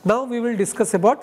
Now we will discuss about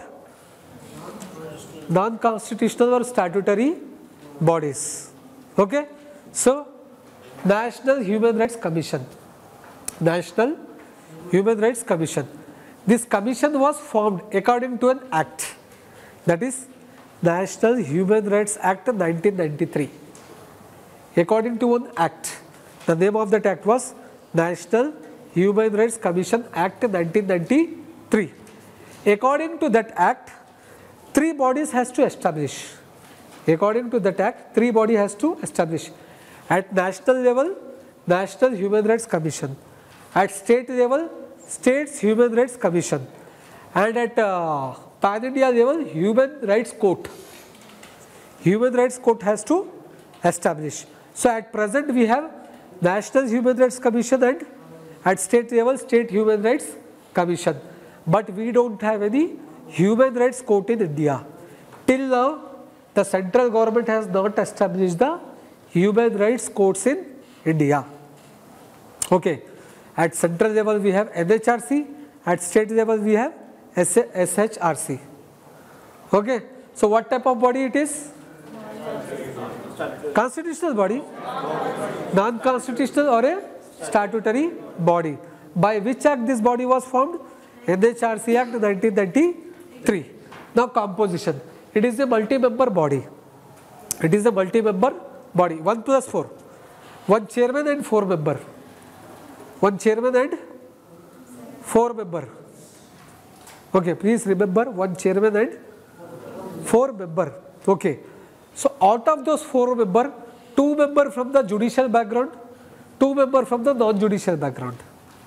non-constitutional or statutory bodies. Okay. So, National Human Rights Commission. National Human Rights Commission. This commission was formed according to an act, that is National Human Rights Act 1993. According to one act, the name of that act was National Human Rights Commission Act 1993. According to that act, 3 bodies has to establish. According to that act, 3 bodies has to establish. At national level, National Human Rights Commission. At state level, States Human Rights Commission. And at pan-India level, Human Rights Court. Human Rights Court has to establish. So at present we have National Human Rights Commission and at state level, State Human Rights Commission. But we don't have any Human Rights Court in India. Till now, the central government has not established the Human Rights Courts in India. Okay. At central level we have NHRC, at state level we have SHRC. Okay. So what type of body it is? Constitutional body, non-constitutional or a statutory body. By which act this body was formed? NHRC Act 1993. Now composition. It is a multi-member body. It is a multi-member body. 1 plus 4. 1 chairman and 4 member. 1 chairman and 4 member. Okay, please remember 1 chairman and 4 member. Okay. So out of those 4 member, 2 member from the judicial background, 2 member from the non-judicial background.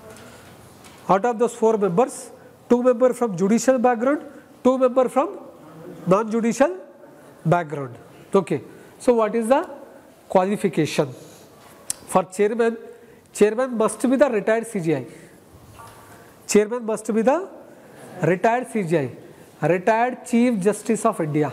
Out of those 4 members, 2 member from judicial background, 2 member from non-judicial background. Okay. So what is the qualification? For chairman, chairman must be the retired CJI. Chairman must be the retired CJI, retired Chief Justice of India.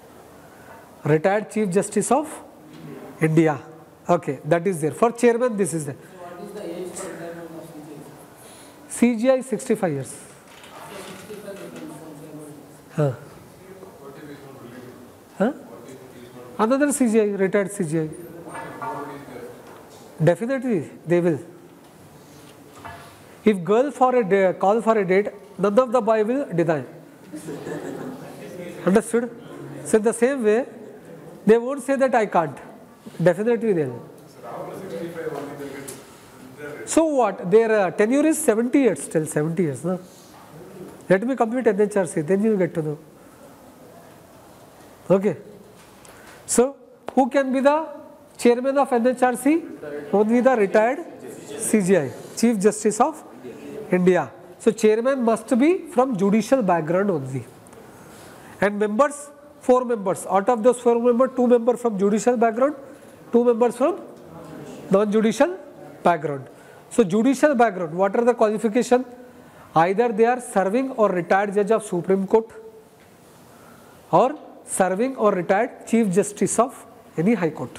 Retired Chief Justice of India. Okay, that is there. For chairman, this is there. What is the age for retirement of CJI? CJI 65 years. After 65 they can become Huh. Huh? Another CJI, retired CJI. Definitely they will. If girl for a day, call for a date, none of the boy will deny. Understood? So in the same way, they won't say that I can't. Definitely they will. So what? Their tenure is 70 years, still 70 years. No? Let me complete NHRC, then you will get to know. Okay. So, who can be the chairman of NHRC? Only the retired CJI, Chief Justice of India. So, chairman must be from judicial background only. And members, 4 members. Out of those 4 members, 2 members from judicial background, 2 members from non-judicial background. So, judicial background, what are the qualifications? Either they are serving or retired judge of Supreme Court or serving or retired Chief Justice of any High Court.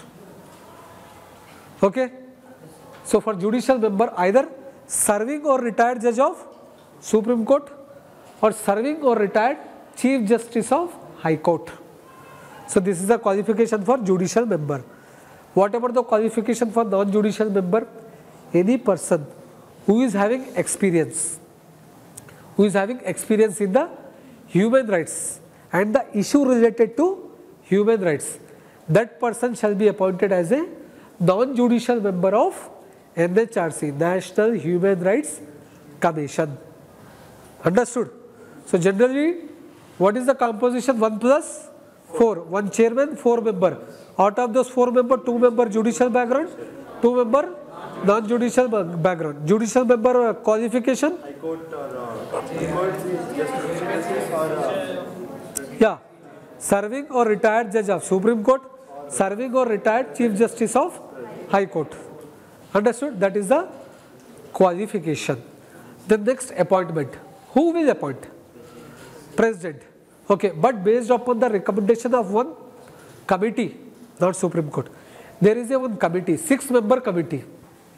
Okay. So, for judicial member, either serving or retired judge of Supreme Court or serving or retired Chief Justice of High Court. So, this is the qualification for judicial member. What about the qualification for non-judicial member? Any person who is having experience, in the human rights and the issue related to human rights, that person shall be appointed as a non-judicial member of NHRC, National Human Rights Commission. Understood? So generally, what is the composition? 1 plus 4. 1 chairman, 4 member. Out of those 4 member, 2 member judicial background, 2 member non-judicial background. Judicial member qualification? High Court or justice or yeah, serving or retired judge of Supreme Court, serving or retired Chief Justice of High Court. Understood? That is the qualification. The next appointment. Who will appoint? President. Okay, but based upon the recommendation of one committee, not Supreme Court. There is a one committee, 6-member committee.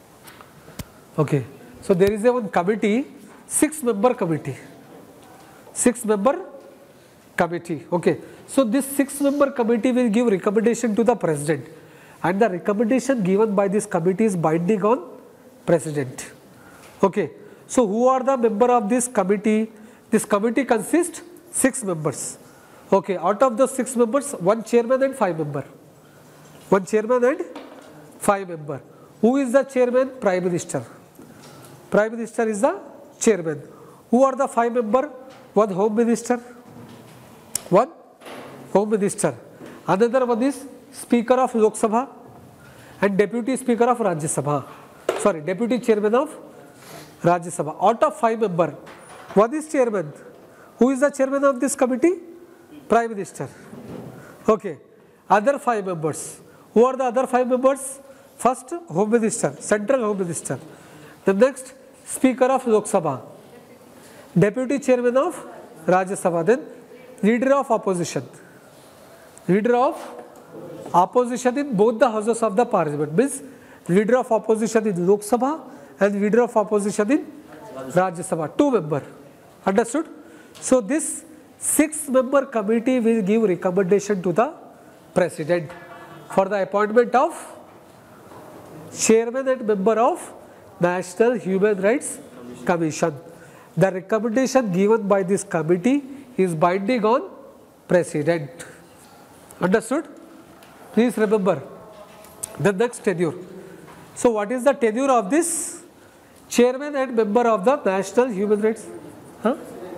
Okay, so there is a one committee, 6-member committee. 6-member committee. Okay. So this 6-member committee will give recommendation to the president, and the recommendation given by this committee is binding on president. Okay. So who are the member of this committee? This committee consists 6 members. Okay. Out of those 6 members, 1 chairman and 5 members. 1 chairman and 5 members. Who is the chairman? Prime Minister. Prime Minister is the chairman. Who are the 5 members? 1 Home Minister. 1 Home Minister. Another one is Speaker of Lok Sabha and Deputy Speaker of Rajya Sabha. Sorry, Deputy Chairman of Rajya Sabha. Out of 5 members, 1 is chairman. Who is the chairman of this committee? Prime Minister. Okay. Other 5 members. Who are the other 5 members? First, Home Minister, Central Home Minister. The next, Speaker of Lok Sabha, Deputy Chairman of Rajya Sabha, then Leader of Opposition. Leader of Opposition in both the houses of the Parliament, means Leader of Opposition in Lok Sabha and Leader of Opposition in Rajya Sabha, 2 members. Understood? So this 6-member committee will give recommendation to the President for the appointment of chairman and member of National Human Rights Commission. The recommendation given by this committee is binding on President. Understood? Please remember the next tenure. So what is the tenure of this chairman and member of the National Human Rights? Huh?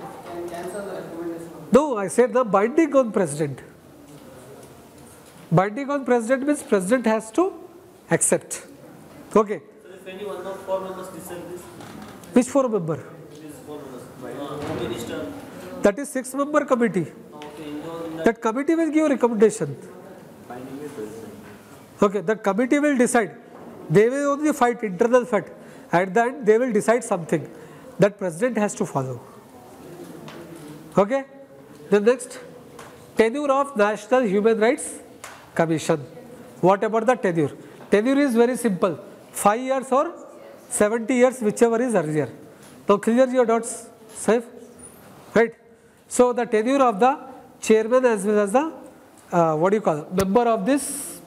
No, I said the binding on President. Binding on President means President has to accept. Okay. So if any one of 4 members decide this? Which 4 members? This 4 members. Minister. That is 6-member committee. Okay. That committee will give recommendation. Okay, the committee will decide. They will only fight internal fight. At the end, they will decide something that President has to follow. Okay. The next, tenure of National Human Rights Commission. What about the tenure? Tenure is very simple. 5 years or 70 years, whichever is earlier. Now clear your doubts, safe? Right? So the tenure of the chairman as well as the member of this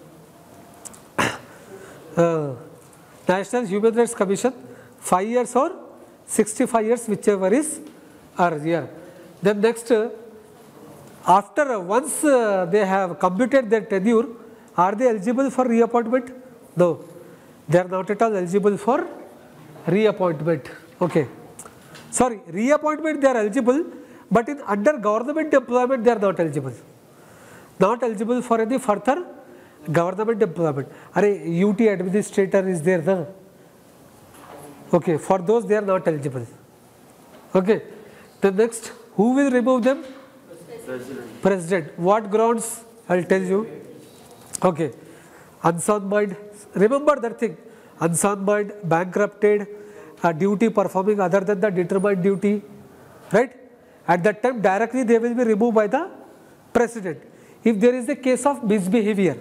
National Human Rights Commission, 5 years or 65 years, whichever is earlier. Then next, after once they have completed their tenure, are they eligible for reappointment? No, they are not at all eligible for reappointment. Okay. Sorry, reappointment they are eligible, but in under government employment they are not eligible. Not eligible for any further government employment. UT administrator is there, no? Okay, for those they are not eligible. Okay. The next, who will remove them? President. What grounds? I will tell you. Okay. Unsound mind. Remember that thing. Unsound mind, bankrupted, duty performing other than the determined duty. Right? At that time, directly they will be removed by the President. If there is a case of misbehavior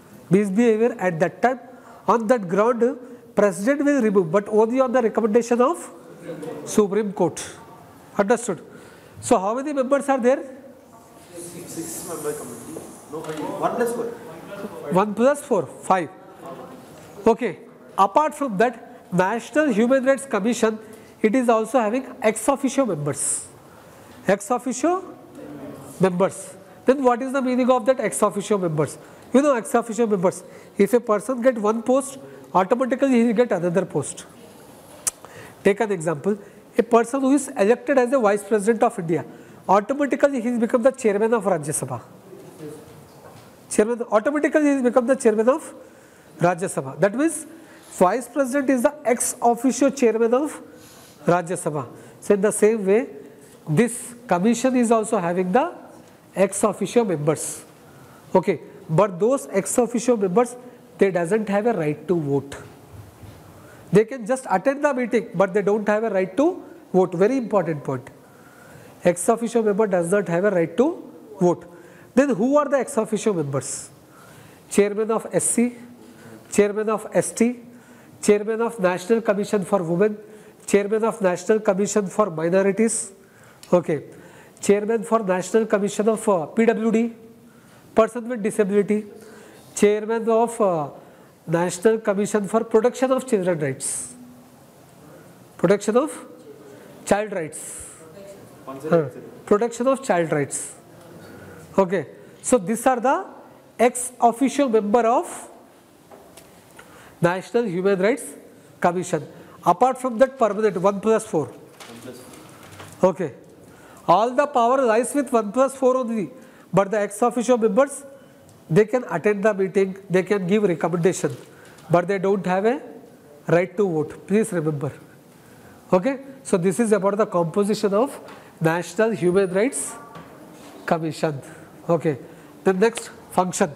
at that time, on that ground, President will remove, but only on the recommendation of Supreme Court. Understood? So how many members are there? 6-member committee. No, 1 plus 4. 1 plus 4, 5. Okay. Apart from that, National Human Rights Commission, it is also having ex officio members. Ex officio members. Then what is the meaning of that ex officio members? You know ex officio members. If a person gets one post, automatically he will get another post. Take an example. A person who is elected as the Vice President of India, automatically he has become the Chairman of Rajya Sabha. Automatically he has become the Chairman of Rajya Sabha. That means Vice President is the ex officio Chairman of Rajya Sabha. So in the same way, this commission is also having the ex officio members. Okay, but those ex officio members, they doesn't have a right to vote. They can just attend the meeting, but they don't have a right to vote. Very important point. Ex officio member does not have a right to vote. Then who are the ex officio members? Chairman of SC, Chairman of ST, Chairman of National Commission for Women, Chairman of National Commission for Minorities, okay, chairman for National Commission of PWD, person with disability, chairman of National Commission for Protection of Children Rights, protection of child rights, protection of child rights. Okay, so these are the ex officio member of National Human Rights Commission. Apart from that, permanent 1+4. Okay, all the power lies with 1+4 only, but the ex officio members, they can attend the meeting, they can give recommendation, but they don't have a right to vote. Please remember. Okay, so this is about the composition of National Human Rights Commission. Okay, the next function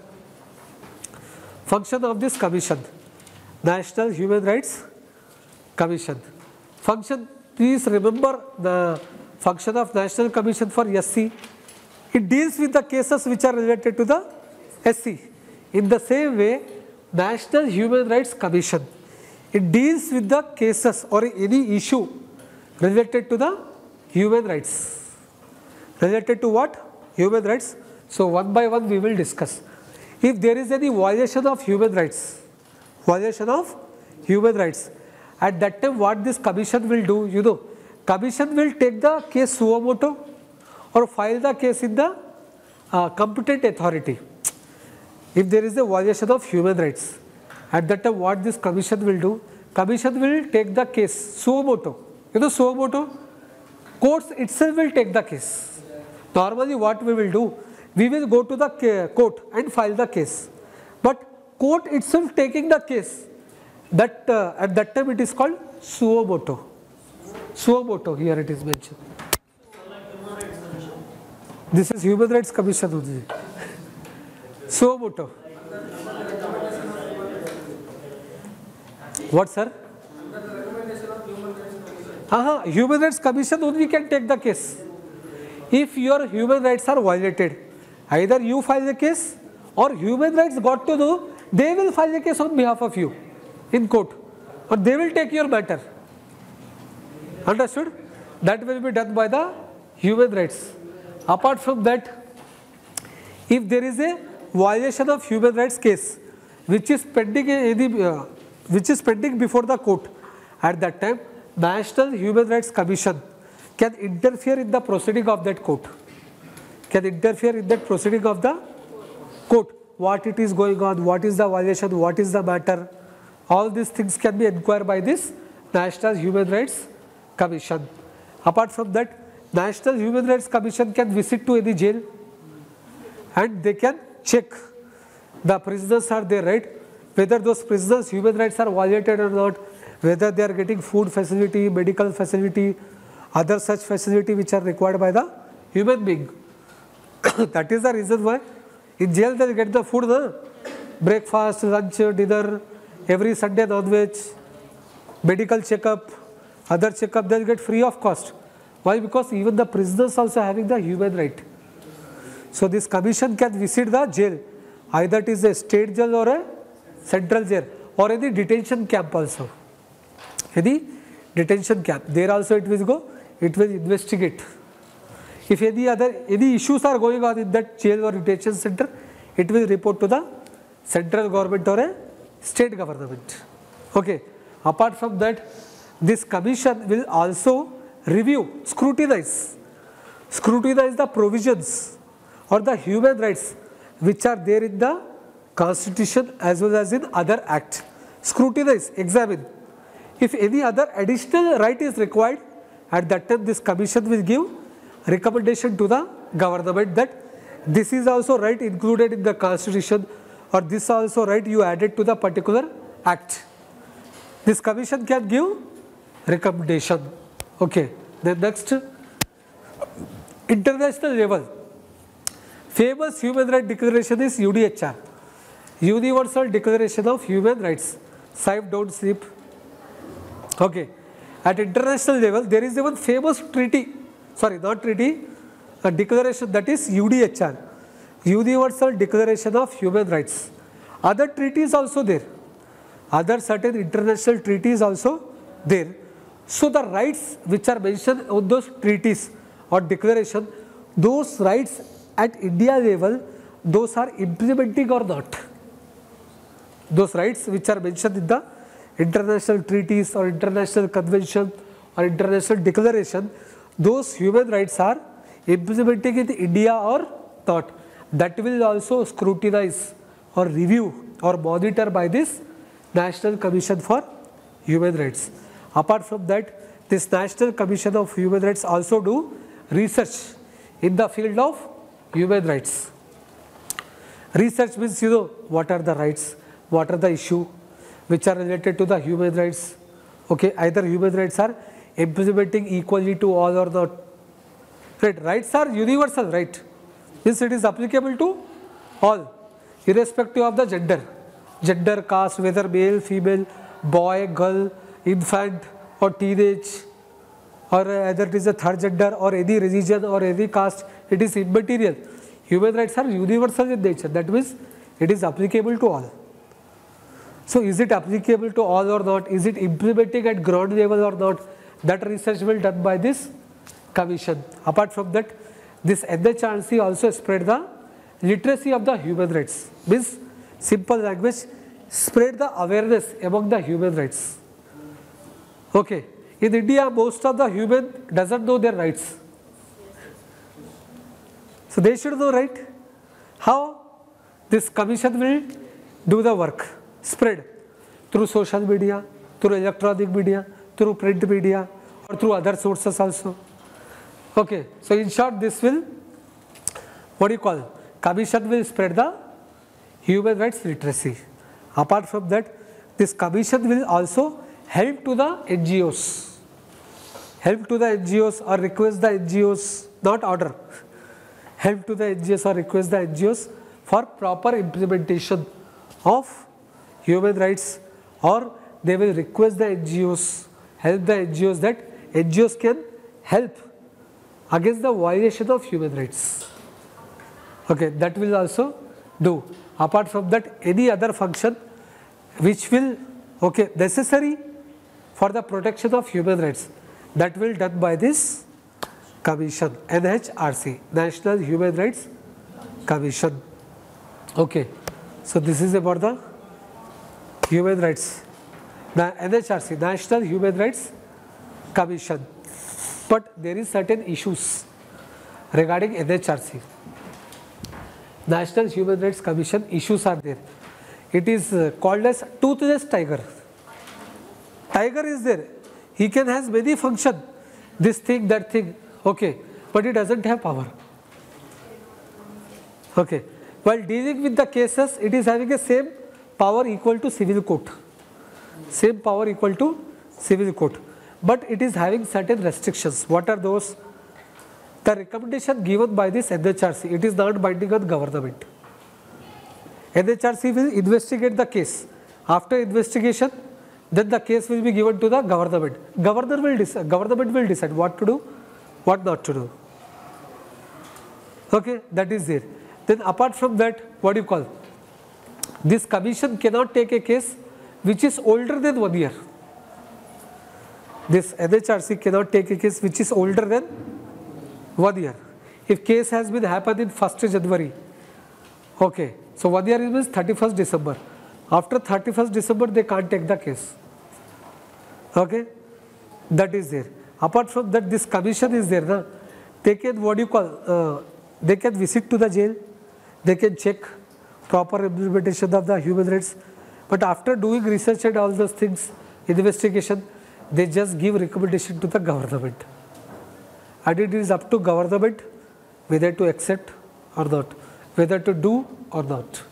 of this commission, National Human Rights Commission. Function, please remember the function of National Commission for SC. It deals with the cases which are related to the SC. In the same way, National Human Rights Commission, it deals with the cases or any issue related to the human rights. Related to what? Human rights. So one by one we will discuss. If there is any violation of human rights, at that time what this commission will do, you know, commission will take the case suo moto or file the case in the competent authority. If there is a violation of human rights, at that time what this commission will do, commission will take the case suo moto. You know suo moto? Courts itself will take the case. Normally what we will do, we will go to the court and file the case. But court itself taking the case, that at that time it is called suo moto. Suo moto, here it is mentioned. This is Human Rights Commission only. Suo moto. What, sir? Human Rights Commission only can take the case. If your human rights are violated, either you file the case or human rights got to know, they will file the case on behalf of you in court, or they will take your matter. Understood? That will be done by the human rights. Apart from that, if there is a violation of human rights case which is pending before the court, at that time National Human Rights Commission can interfere in the proceeding of that court. What it is going on, what is the violation, what is the matter, all these things can be inquired by this National Human Rights Commission. Apart from that, National Human Rights Commission can visit to any jail and they can check the prisoners are there, right? Whether those prisoners' human rights are violated or not, whether they are getting food facility, medical facility, other such facility which are required by the human being. That is the reason why in jail they get the food, no? Breakfast, lunch, dinner, every Sunday non-veg, medical checkup, other checkup they will get free of cost. Why? Because even the prisoners also having the human right. So this commission can visit the jail, either it is a state jail or a central jail or any detention camp also. Any detention camp, there also it will go, it will investigate. If any issues are going on in that jail or detention center, it will report to the central government or a state government. Okay. Apart from that, this commission will also review, scrutinize the provisions or the human rights which are there in the Constitution as well as in other acts. Scrutinize, examine. If any other additional right is required, at that time this commission will give recommendation to the government that this is also right included in the Constitution, or this also right you added to the particular act. This commission can give recommendation. Okay. Then next, international level. Famous human rights declaration is UDHR, Universal Declaration of Human Rights. Save, don't sleep. Okay. At international level, there is even famous treaty, sorry, not treaty, a declaration, that is UDHR, Universal Declaration of Human Rights. Other treaties also there. Other certain international treaties also there. So the rights which are mentioned on those treaties or declaration those rights at India level, those are implementing or not. Those rights which are mentioned in the international treaties or international convention or international declaration, those human rights are implementing in India or not. That will also scrutinize or review or monitor by this National Commission for Human Rights. Apart from that, this National Commission of Human Rights also do research in the field of human rights. Research means, what are the rights, what are the issue which are related to the human rights. Okay, either human rights are implementing equally to all or not. Right, rights are universal, right? Means it is applicable to all, irrespective of the gender, caste, whether male, female, boy, girl, infant or teenage, or either it is a third gender or any religion or any caste, it is immaterial. Human rights are universal in nature, that means it is applicable to all. So is it applicable to all or not? Is it implementing at ground level or not? That research will be done by this commission. Apart from that, this NHRC also spread the literacy of the human rights. Means simple language, spread the awareness among the human rights. Okay. In India, most of the human doesn't know their rights. So they should know, right? How this commission will do the work? Spread through social media, through electronic media, through print media, or through other sources also. Okay, so in short, this will, commission will spread the human rights literacy. Apart from that, this commission will also help to the NGOs. Help to the NGOs or request the NGOs, not order. Help to the NGOs or request the NGOs for proper implementation of human rights, or they will request the NGOs, help the NGOs, that NGOs can help against the violation of human rights. Okay, that will also do. Apart from that, any other function which will, necessary for the protection of human rights, that will done by this commission, NHRC, National Human Rights Commission. Okay, so this is about the human rights. The NHRC, National Human Rights Commission. But there is certain issues regarding NHRC. National Human Rights Commission issues are there. It is called as toothless tiger. Tiger is there. He can has many functions. This thing, that thing. Okay. But he doesn't have power. Okay. While dealing with the cases, it is having a same power equal to civil court. Same power equal to civil court. But it is having certain restrictions. What are those? The recommendation given by this NHRC, it is not binding on government. NHRC will investigate the case. After investigation, then the case will be given to the government. Government will decide what to do, what not to do. Okay, that is there. Then apart from that, this commission cannot take a case which is older than 1 year. This NHRC cannot take a case which is older than 1 year. If case has been happened in 1st January, okay, so 1 year means 31st December. After 31st December, they can't take the case. Okay, that is there. Apart from that, this commission is there. Na? They can, they can visit to the jail, they can check proper implementation of the human rights. But after doing research and all those things, investigation, they just give recommendation to the government. And it is up to government whether to accept or not, whether to do or not.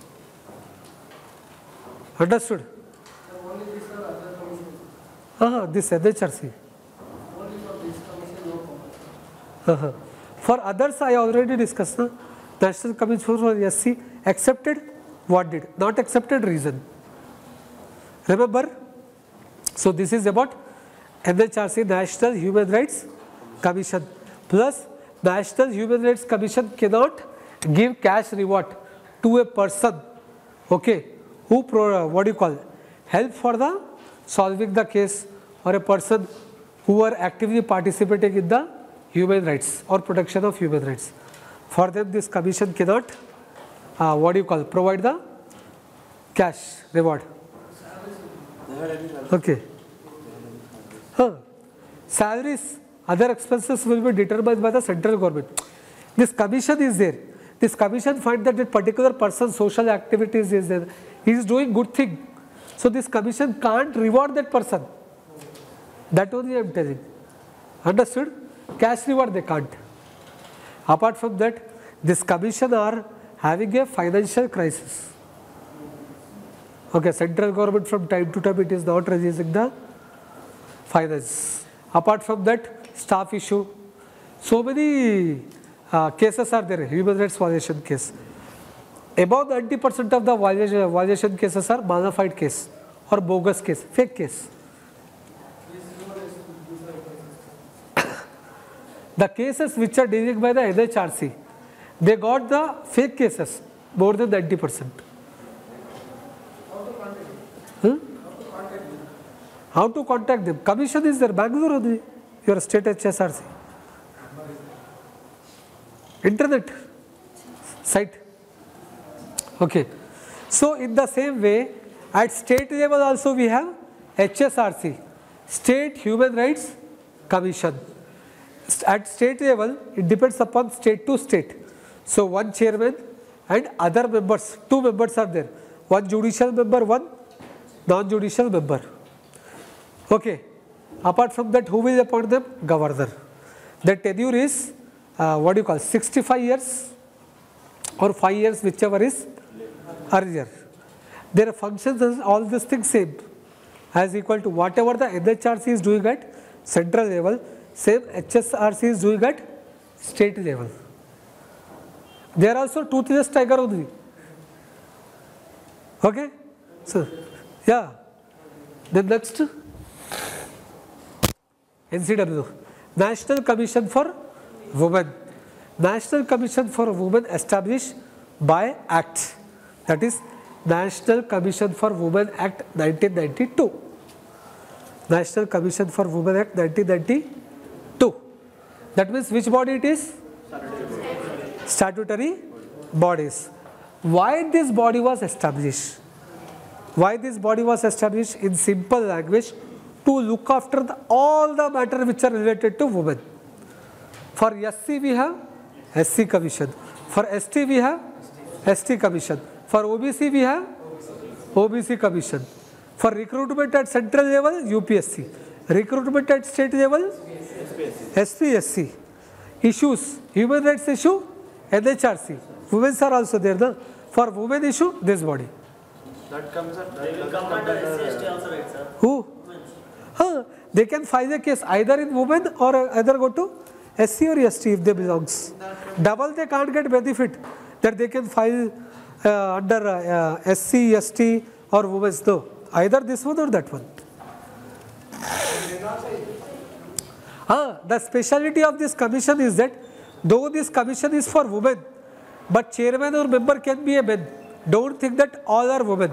Understood? Only this or other commission? This NHRC. Only for this commission, no comment. For others, I already discussed. National Commission for SC accepted what did, not accepted reason. Remember? So this is about NHRC, National Human Rights Commission. Plus, National Human Rights Commission cannot give cash reward to a person, okay, who help for the solving the case, or a person who are actively participating in the human rights or protection of human rights. For them this commission cannot, provide the cash reward. Okay. Salaries, other expenses will be determined by the central government. This commission is there. This commission finds that a particular person's social activities is there. He is doing good thing. So this commission can't reward that person. That only I am telling. Understood? Cash reward they can't. Apart from that, this commission are having a financial crisis. Okay, central government from time to time it is not releasing the finance. Apart from that, staff issue. So many cases are there, human rights violation case. About 90% of the violation cases are bona fide case or bogus case, fake case. The cases which are dealing by the NHRC, they got the fake cases more than 90%. How to contact them? Commission is there, Bangalore only, your state HSRC. Internet site. Okay. So in the same way, at state level also we have HSRC, State Human Rights Commission. At state level, it depends upon state to state. So one chairman and other members, 2 members are there. One judicial member, one non-judicial member. Okay. Apart from that, who will appoint them? Governor. The tenure is 65 years or 5 years, whichever is earlier. Their functions is all these things same, as equal to whatever the NHRC is doing at central level, same HSRC is doing at state level. They are also toothless tiger only. Okay? So, yeah. Then next, NCW, National Commission for Women. National Commission for Women established by Act, that is National Commission for Women Act 1992. National Commission for Women Act 1992. That means which body it is? Statutory bodies. Why this body was established? Why this body was established? In simple language, to look after all the matter which are related to women. For SC we have SC Commission. For ST we have ST Commission. For OBC we have OBC Commission. For recruitment at central level, UPSC. Recruitment at state level, SPSC. Issues, human rights issue, NHRC. Women are also there. No? For women issue, this body. That comes at They will come under SC also, right, sir? Who? They can file a case either in women or either go to SC or ST if they belongs. Double they can't get benefit that they can file under SC, ST or women's. No, either this one or that one. The speciality of this commission is that though this commission is for women, but chairman or member can be a man. Don't think that all are women.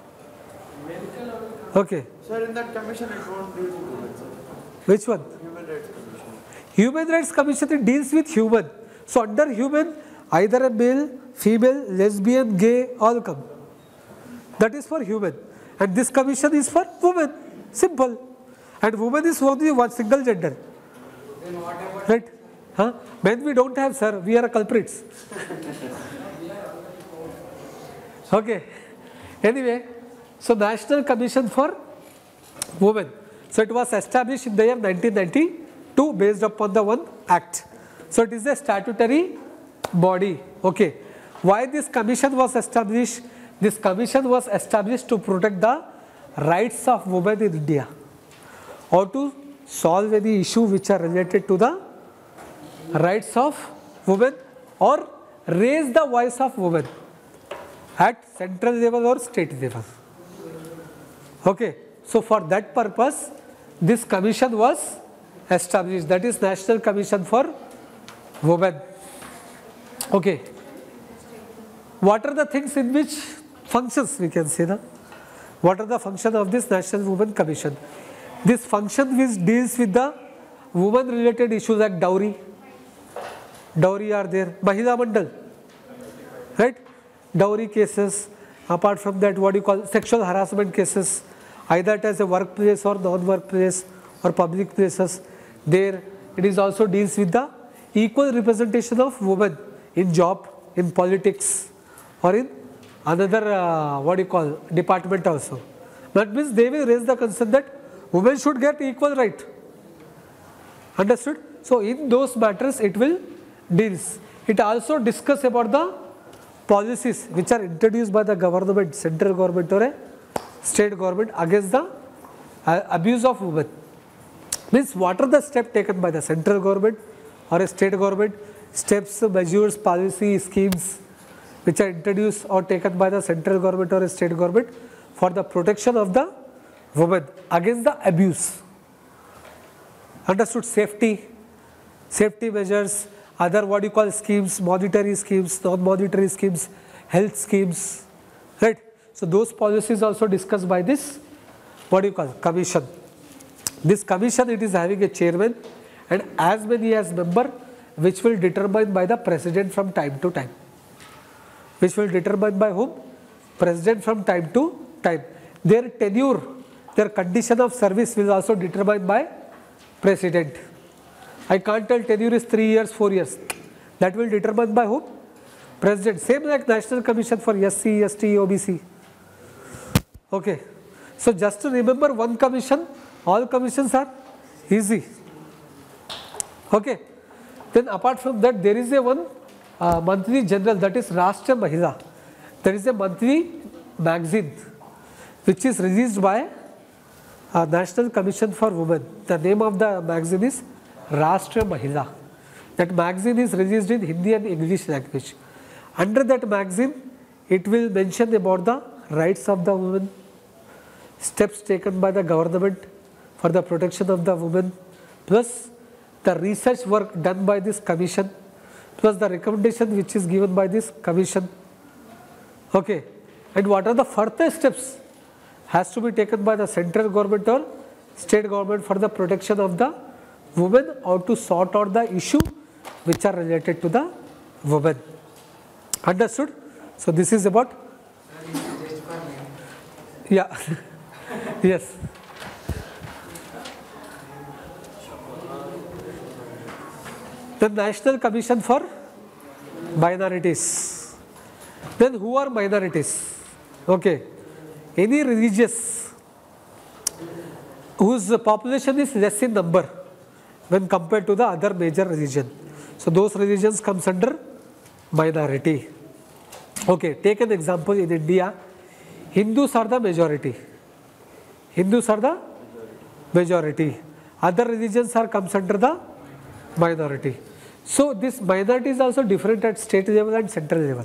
Okay. Sir, in that commission it won't deal with women, sir. Which one? Human Rights Commission. Human Rights Commission, it deals with human. So under human, either a male, female, lesbian, gay, all come. That is for human. And this commission is for women. Simple. And woman is only one single gender. Right? Men we don't have, sir. We are culprits. Okay. Anyway, so National Commission for Women. So it was established in the year 1992 based upon the one act. So it is a statutory body. Okay. Why this commission was established? This commission was established to protect the rights of women in India, or to solve any issue which are related to the rights of women, or raise the voice of women at central level or state level. Okay. So for that purpose, this commission was established, that is National Commission for Women. Okay. What are the things in which functions we can say? What are the functions of this National Women Commission? This function which deals with the women related issues like dowry, dowry are there, Mahila Mandal, right? Dowry cases. Apart from that, what you call sexual harassment cases, either it as a workplace or non-workplace or public places. There, it is also deals with the equal representation of women in job, in politics, or in another what you call department also. That means they will raise the concern that women should get equal right. Understood? So in those matters it will deals. It also discuss about the policies which are introduced by the government, central government or a state government against the abuse of women. Means what are the steps taken by the central government or a state government, steps, measures, policy, schemes which are introduced or taken by the central government or a state government for the protection of the women against the abuse. Understood? Safety measures, other what you call schemes, monetary schemes, non-monetary schemes, health schemes, right? So those policies also discussed by this what you call commission. This commission, it is having a chairman and as many as member, which will determine by the president from time to time. Which will determine by whom? President from time to time. Their tenure, their condition of service will also determined by president. I can't tell tenure is 3 years, 4 years. That will determine by whom? President. Same like National Commission for SC, ST, OBC. Okay. So just to remember one commission, all commissions are easy. Okay. Then apart from that, there is a one monthly general, that is Rashtra Mahila. There is a monthly magazine which is released by National Commission for Women. The name of the magazine is Rashtra Mahila. That magazine is released in Hindi and English language. Under that magazine, it will mention about the rights of the women, steps taken by the government for the protection of the women, plus the research work done by this commission, plus the recommendation which is given by this commission. Okay. And what are the further steps has to be taken by the central government or state government for the protection of the women or to sort out the issue which are related to the women. Understood? So this is about, yeah, yes. The National Commission for Minorities. Then who are minorities? Okay. Any religious whose population is less in number when compared to the other major religion. So those religions comes under minority. Okay, take an example in India. Hindus are the majority. Hindus are the majority. Other religions are comes under the minority. So this minority is also different at state level and central level.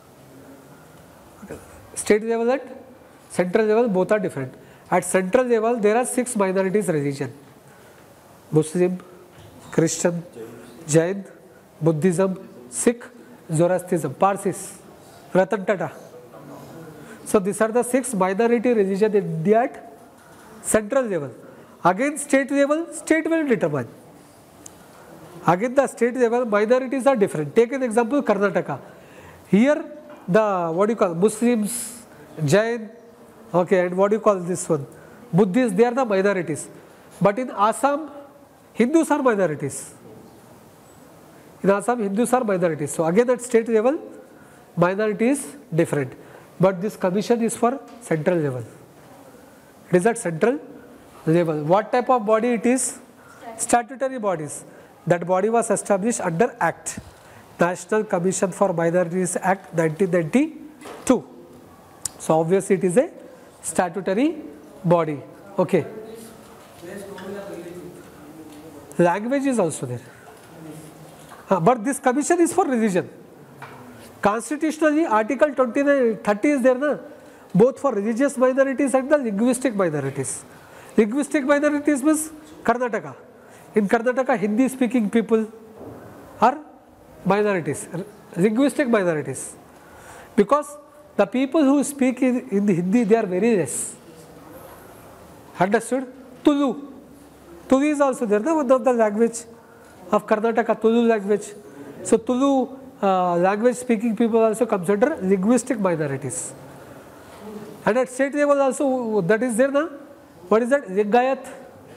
State level and central level both are different. At central level there are 6 minorities religion. Muslim, Christian, Jain, Buddhism, Sikh, Zoroastrianism, Parsis, Ratan Tata. So these are the 6 minority religion in India at central level. Again state level, state will determine. Again the state level minorities are different. Take an example Karnataka. Here the what do you call Muslims, Jain, okay, and what do you call this one? Buddhists, they are the minorities. But in Assam, Hindus are minorities. In Assam, Hindus are minorities. So again at state level, minority is different. But this commission is for central level. It is at central level. What type of body it is? Statutory bodies. That body was established under Act. National Commission for Minorities Act 1992. So obviously it is a statutory body. Okay. Language is also there. But this commission is for religion. Constitutionally, Article 29, 30 is there, na? Both for religious minorities and the linguistic minorities. Linguistic minorities means Karnataka. In Karnataka, Hindi speaking people are minorities, linguistic minorities. Because the people who speak in Hindi, they are very less. Understood? Tulu. Tulu is also there, no? One of the language of Karnataka, Tulu language. So Tulu language speaking people also comes under linguistic minorities. And at state level also that is there na? What is that? Lingayat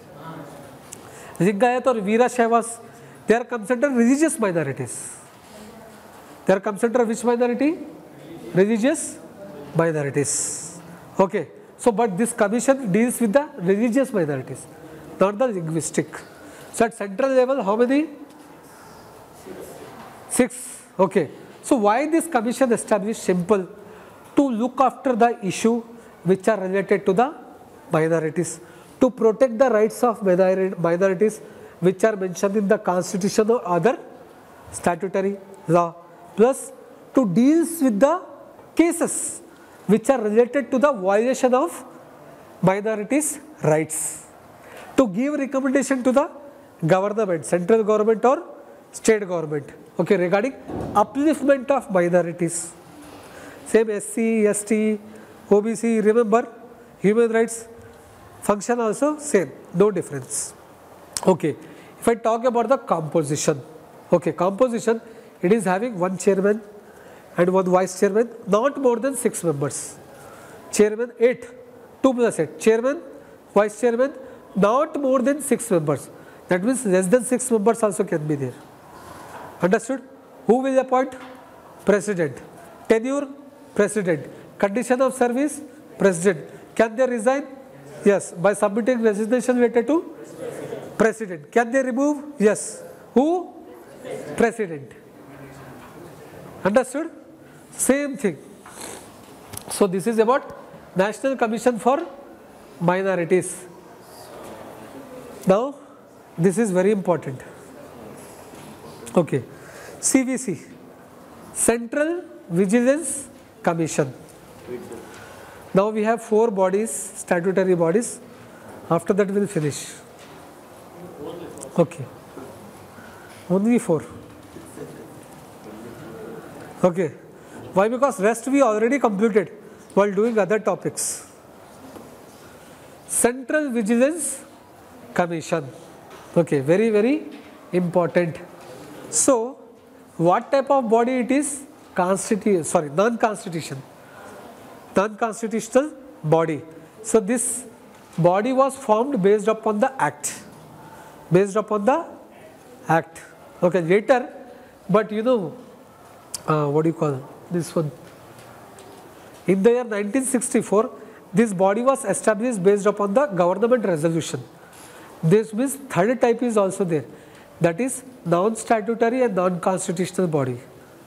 or Veerashaivas, they are considered religious minorities. They are considered which minority? Religious minorities. Okay. So, but this commission deals with the religious minorities, not the linguistic. So, at central level, how many? 6. Okay. So, why this commission established? Simple. To look after the issue which are related to the minorities, to protect the rights of minorities which are mentioned in the constitution or other statutory law, plus to deal with the cases which are related to the violation of minorities' rights, to give recommendation to the government, central government or state government, okay, regarding upliftment of minorities. Same SC, ST, OBC, remember, human rights function also same, no difference. Okay, if I talk about the composition, okay, composition, it is having one chairman and one vice chairman, not more than 6 members. Chairman 8, 2 plus 8, chairman, vice chairman, not more than 6 members. That means less than 6 members also can be there. Understood? Who will appoint? President. Tenure? President. Condition of service? President. Can they resign? Yes. By submitting resignation letter to President. Can they remove? Yes. Who? President. Understood? Same thing. So this is about National Commission for Minorities. Now, this is very important. Okay. CVC, Central Vigilance Commission. Now we have 4 bodies, statutory bodies. After that we will finish. Okay. Only 4. Okay. Why? Because rest we already completed while doing other topics. Central Vigilance Commission. Okay, very, very important. So, what type of body it is? Non-constitutional body. So, this body was formed based upon the act. Okay, later, but you know, what do you call this one? In the year 1964, this body was established based upon the government resolution. This means third type is also there. That is non-statutory and non-constitutional body.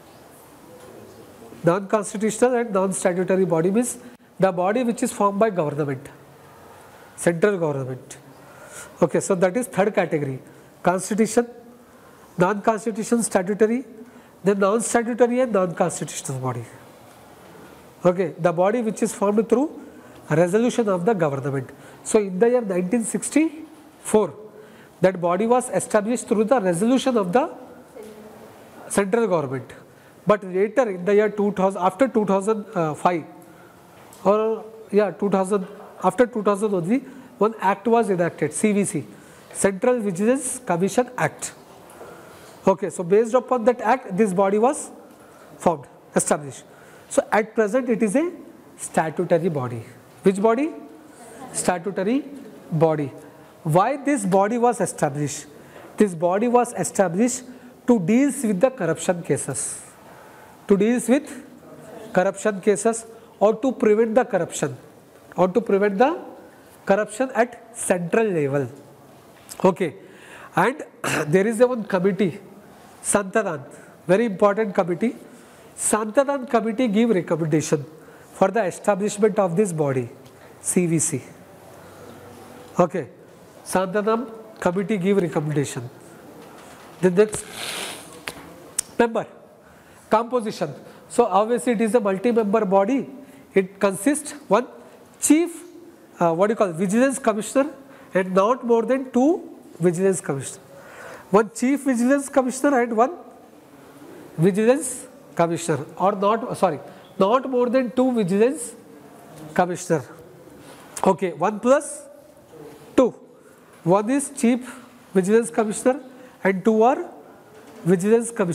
Non-constitutional and non-statutory body means the body which is formed by government, central government. Okay, so that is third category. Constitution, non-constitutional, statutory, then non-statutory and non-constitutional body. Okay, the body which is formed through a resolution of the government. So in the year 1964, that body was established through the resolution of the central government. But later in the year 2000, after 2005, or yeah, 2000, after 2000 only, one act was enacted, CVC, Central Vigilance Commission Act. Okay, so based upon that act, this body was formed, established. So at present it is a statutory body. Which body? Statutory body. Why this body was established? This body was established to deal with the corruption cases. To deal with corruption cases, or to prevent the corruption. Or to prevent the corruption at central level. Okay. And there is one committee, Santadan, very important committee. Santadan committee give recommendation for the establishment of this body, CVC. Okay. Santadan committee give recommendation. The next member, composition. So obviously it is a multi-member body. It consists one chief, vigilance commissioner, and not more than 2 vigilance commissioner. One chief vigilance commissioner and one vigilance commissioner, or not more than 2 vigilance commissioner. Okay, 1 plus 2. One is chief vigilance commissioner and 2 are vigilance commissioner.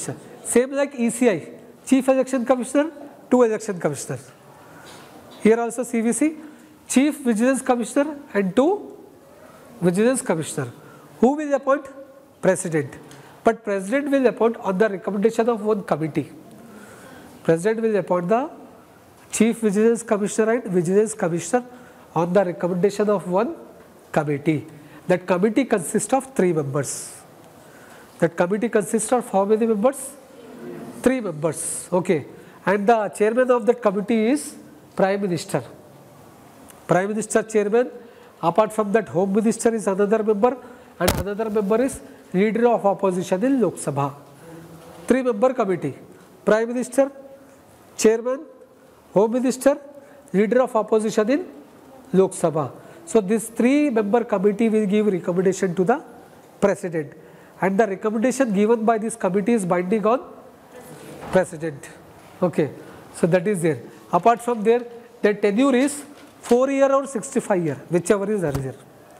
Same like ECI, Chief Election Commissioner, 2 Election Commissioner. Here also CVC, Chief Vigilance Commissioner and 2 Vigilance Commissioner. Who will appoint? President. But President will appoint on the recommendation of one committee. President will appoint the Chief Vigilance Commissioner and Vigilance Commissioner on the recommendation of one committee. That committee consists of 3 members. That committee consists of how many members? 3 members. Okay. And the chairman of that committee is Prime Minister. Prime Minister chairman. Apart from that, Home Minister is another member, and another member is Leader of Opposition in Lok Sabha. 3-member committee. Prime Minister, Chairman, Home Minister, Leader of Opposition in Lok Sabha. So this 3-member committee will give recommendation to the President, and the recommendation given by this committee is binding on President. Okay. So that is there. Apart from there, the tenure is 4-year or 65-year, whichever is earlier.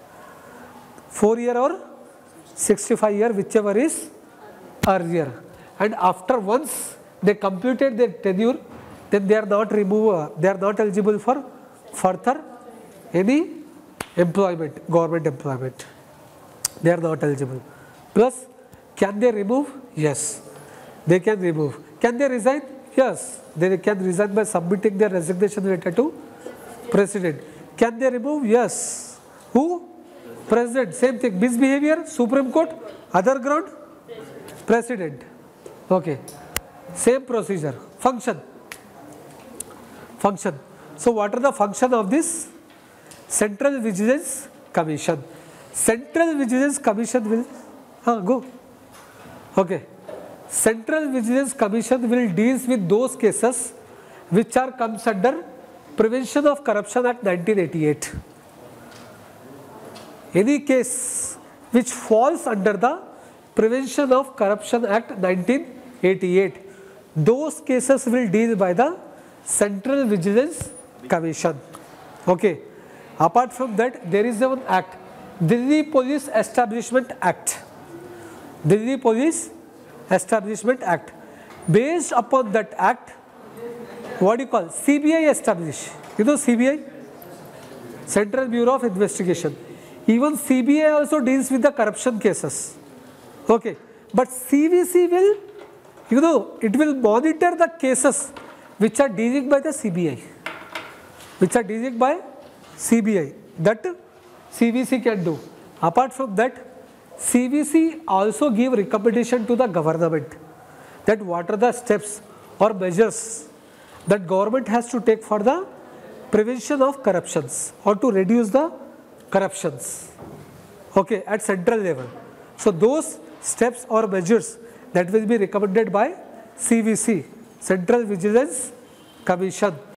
4-year or 65-year, whichever is earlier. And after once they completed their tenure, then they are not eligible for further any employment, government employment. They are not eligible. Plus, can they remove? Yes, they can remove. Can they resign? Yes, they can resign by submitting their resignation letter to President. Can they remove? Yes. Who? President. Same thing. Misbehavior, Supreme Court. Other ground, President. Okay. Same procedure. Function. Function. So what are the function of this Central Vigilance Commission? Central Vigilance Commission will go. Okay. Central Vigilance Commission will deal with those cases which comes under Prevention of Corruption Act 1988. Any case which falls under the Prevention of Corruption Act 1988, those cases will deal by the Central Vigilance Commission. Okay. Apart from that, there is one act, Delhi Police Establishment Act. Delhi Police Establishment Act. Based upon that act, what do you call? CBI established. You know CBI? Central Bureau of Investigation. Even CBI also deals with the corruption cases. Okay. But CVC will, it will monitor the cases which are dealing by the CBI. Which are dealing by CBI. That CVC can do. Apart from that, CVC also give recommendation to the government that what are the steps or measures that government has to take for the prevention of corruptions or to reduce the corruptions, okay, at central level. So those steps or measures that will be recommended by CVC, Central Vigilance Commission.